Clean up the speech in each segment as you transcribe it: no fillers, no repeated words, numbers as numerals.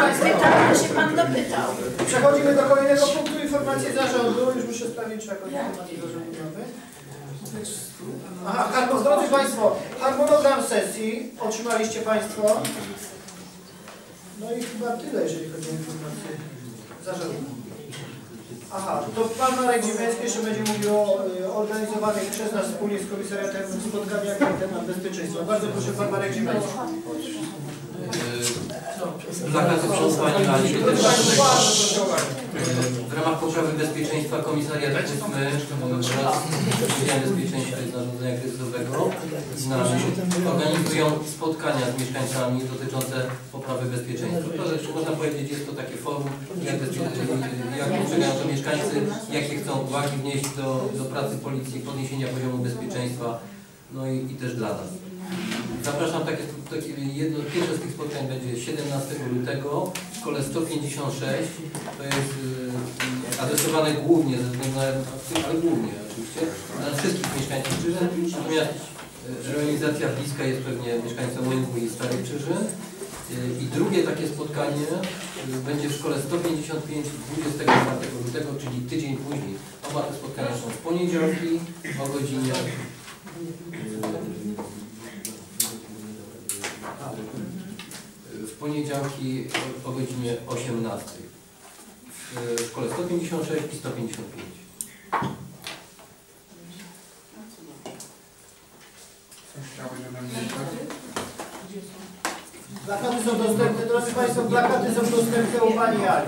Państwa, tak, się Pan dopytał. Przechodzimy do kolejnego punktu, informacji zarządu. Już muszę sprawdzić, czy jakąś informację zarządu mamy. Aha, drodzy Państwo, harmonogram sesji otrzymaliście Państwo. No i chyba tyle, jeżeli chodzi o informacje zarządu. Aha, to Pan Marek Ziemiański jeszcze będzie mówił o organizowanych przez nas wspólnie z komisariatem spotkaniach na temat bezpieczeństwa. Bardzo proszę, Pan Marek Ziemiański. Plakaty przesłania w ramach poprawy bezpieczeństwa komisariat my wraz z bezpieczeństwa i zarządzania kryzysowego organizują spotkania z mieszkańcami dotyczące poprawy bezpieczeństwa. To można powiedzieć, jest to takie forum, jak postrzegają to mieszkańcy, jakie chcą uwagi wnieść do pracy policji, podniesienia poziomu bezpieczeństwa, no i też dla nas. Zapraszam, pierwsze z tych spotkań będzie 17 lutego w szkole 156. To jest adresowane głównie, ze względu na, ale głównie oczywiście, dla wszystkich mieszkańców Czyżyn. Natomiast realizacja bliska jest pewnie mieszkańcom Łęku i Starej Czyżyn. I drugie takie spotkanie będzie w szkole 155 24 lutego, czyli tydzień później. Oba te spotkania są w poniedziałki o godzinie w poniedziałki o godzinie 18 w szkole 156 i 155. Plakaty są dostępne, drodzy Państwo, plakaty są dostępne u Pani Ali.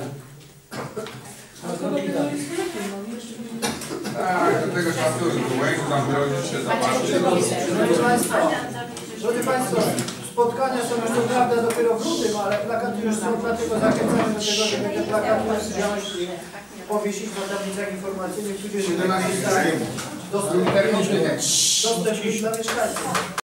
Tak, do tego czasu tam wyrodzić się zobaczyć. Drodzy Państwo, spotkania są już to prawda dopiero w lutym, ale plakaty już są, dlatego zachęcamy do tego, żeby te plakaty wziąć i powiesić na tablicach informacyjnych, tudzież dostępnych dla mieszkańców.